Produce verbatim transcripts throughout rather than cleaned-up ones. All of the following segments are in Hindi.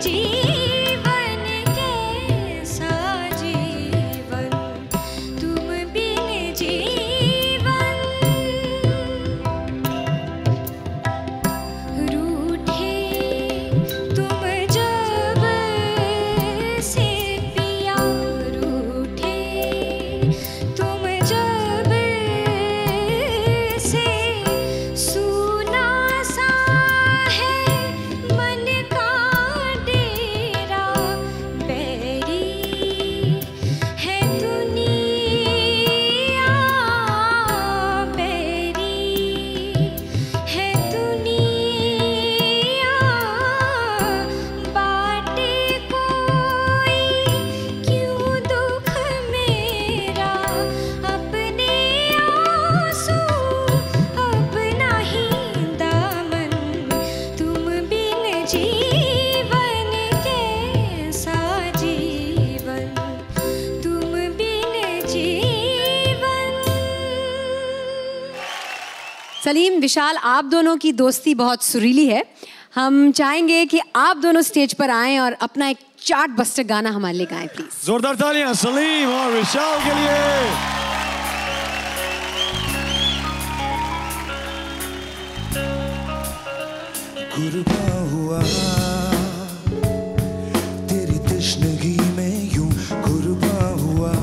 सलीम, विशाल, आप दोनों की दोस्ती बहुत सुरीली है। हम चाहेंगे कि आप दोनों स्टेज पर आएं और अपना एक चार्ट बस्टर गाना हमारे लिए गाएं प्लीज। जोरदार तालियां सलीम और विशाल के लिए। कुर्बान हुआ तेरी तश्नगी में यूं, कुर्बान हुआ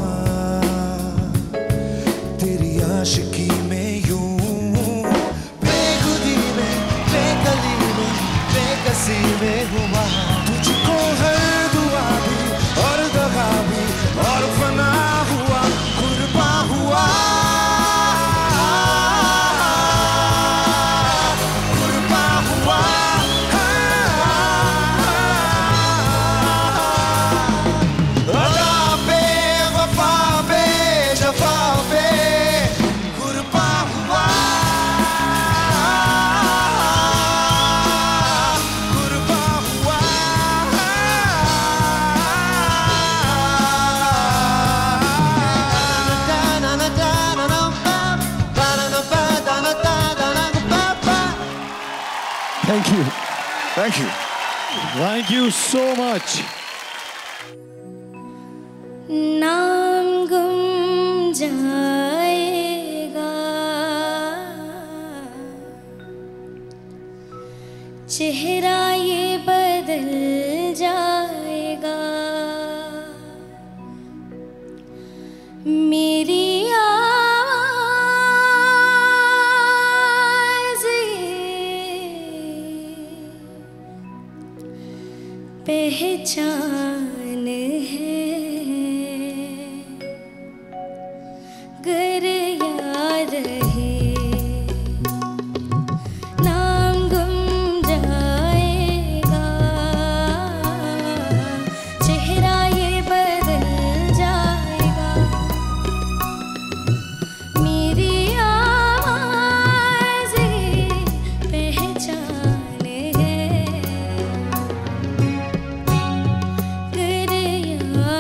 तेरी आशिकी में यूं, बेखुदी में बेकली में बेकसी में हुआ। तुझको हर दुआ भी और दगा भी और फना हुआ, कुर्बान हुआ Thank you. Thank you. Thank you so much. नाम गुम जाएगा, चेहरा ये बदल जाएगा, मेरी पहचान है, गर याद रहे नाम गुम जाएगा, चेहरा ये बदल जाएगा, मेरी आवाज़ें पहचान है,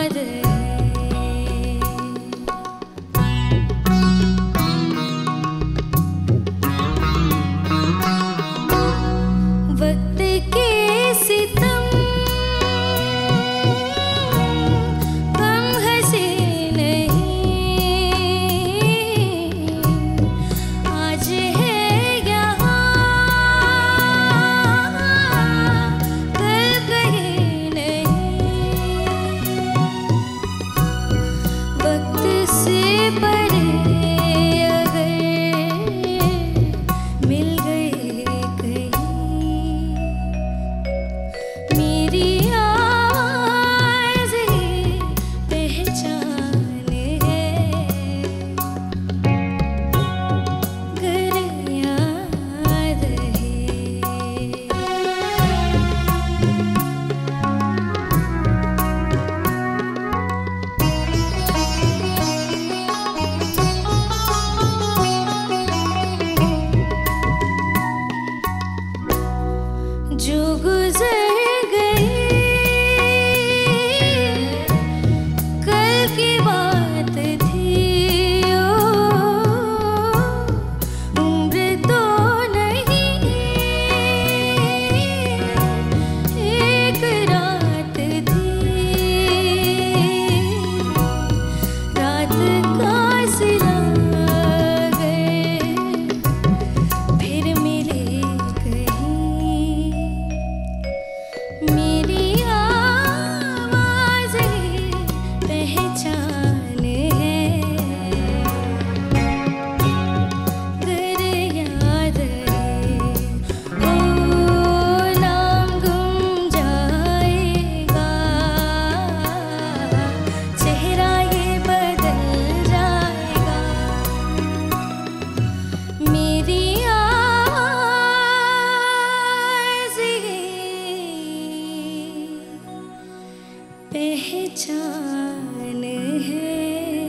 पहचान है,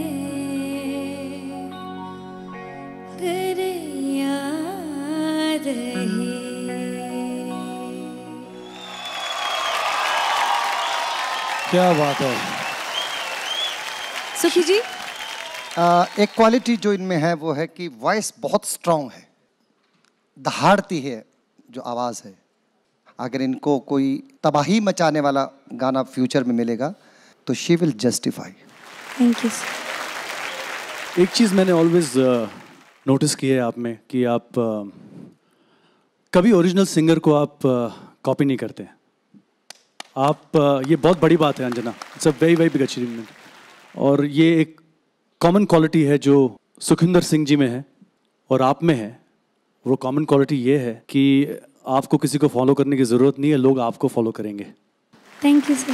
गर याद रहे। क्या बात है। सुखी जी, आ, एक क्वालिटी जो इनमें है वो है कि वॉइस बहुत स्ट्रांग है, दहाड़ती है जो आवाज़ है। अगर इनको कोई तबाही मचाने वाला गाना फ्यूचर में मिलेगा तो she will justify. Thank you sir. एक चीज़ मैंने ऑलवेज नोटिस की है आप में कि आप uh, कभी ओरिजिनल सिंगर को आप कॉपी uh, नहीं करते। आप uh, ये बहुत बड़ी बात है Anjana, it's a very very big achievement. और ये एक कॉमन क्वालिटी है जो सुखिंदर सिंह जी में है और आप में है। वो कॉमन क्वालिटी ये है कि आपको किसी को फॉलो करने की ज़रूरत नहीं है, लोग आपको फॉलो करेंगे। Thank you sir.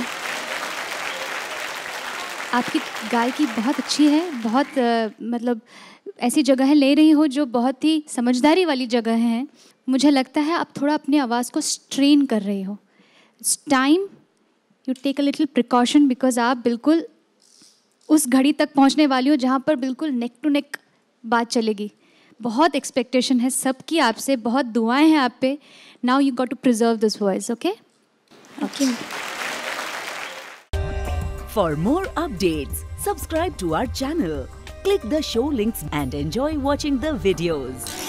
आपकी गायकी बहुत अच्छी है, बहुत आ, मतलब ऐसी जगह ले रही हो जो बहुत ही समझदारी वाली जगह हैं। मुझे लगता है आप थोड़ा अपनी आवाज़ को स्ट्रेन कर रही हो। It's time you take a little precaution, because आप बिल्कुल उस घड़ी तक पहुंचने वाली हो जहां पर बिल्कुल नेक टू नेक बात चलेगी। बहुत एक्सपेक्टेशन है सबकी आपसे, बहुत दुआएं हैं आप पे। Now you got to preserve this voice, okay okay. For more updates, subscribe to our channel, click the show links and enjoy watching the videos.